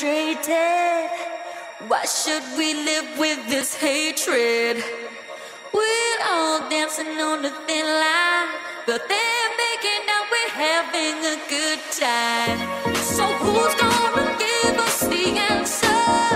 frustrated. Why should we live with this hatred? We're all dancing on a thin line, but they're making out we're having a good time. So who's gonna give us the answer?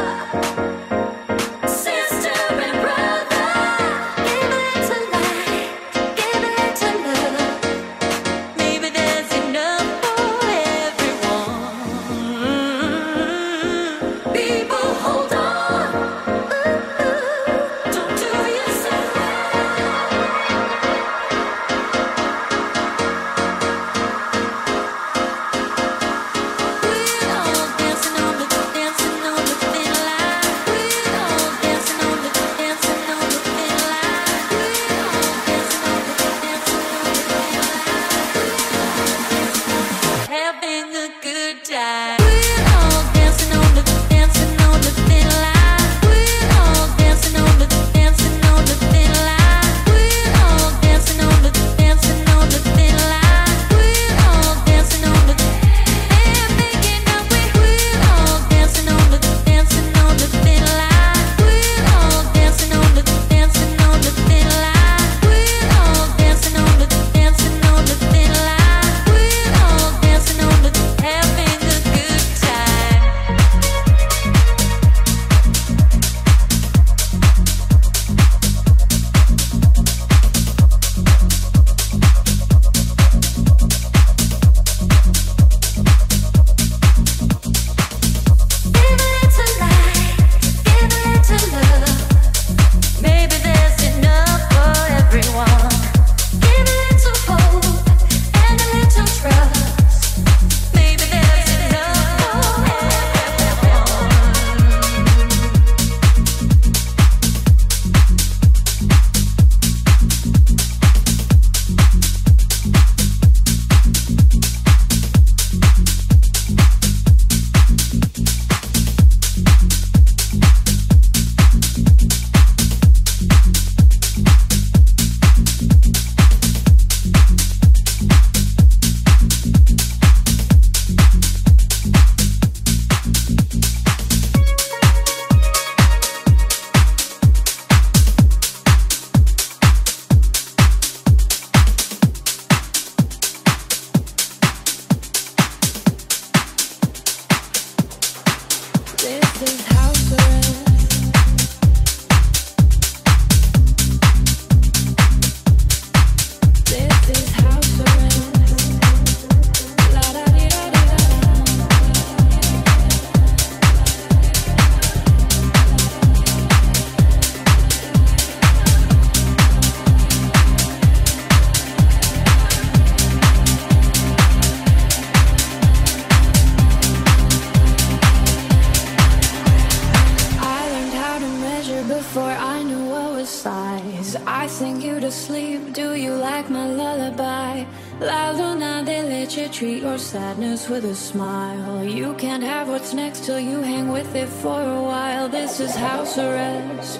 Sadness with a smile. You can't have what's next till you hang with it for a while. This is house arrest.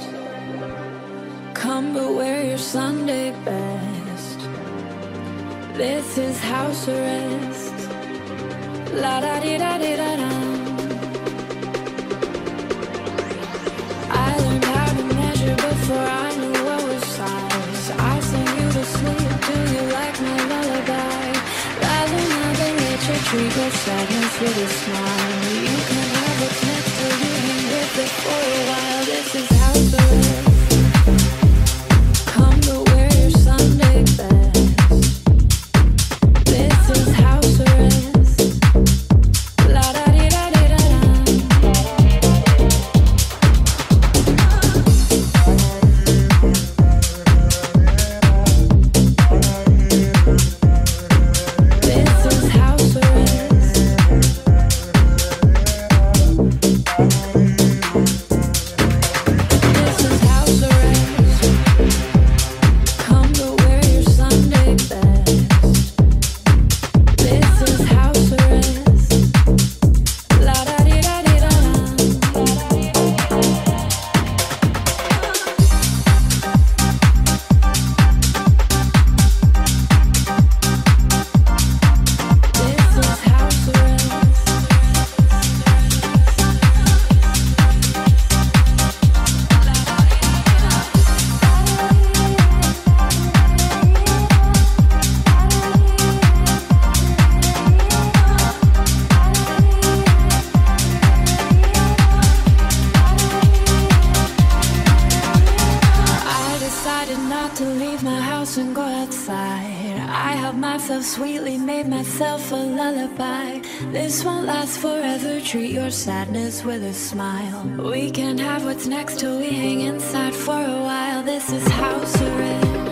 Come but wear your Sunday best. This is house arrest. La da di da di da da. I learned how to measure before I knew what was size. I sing you to sleep. Do you like my lullaby? Treat your sadness with a smile. You can have what's next till you hang with it for a while. This is house arrest. Come to wear your Sunday best. This is house arrest. La da di da di da da. This is house arrest. softly made myself a lullaby. This won't last forever, treat your sadness with a smile. We can't have what's next till we hang inside for a while. This is house arrest.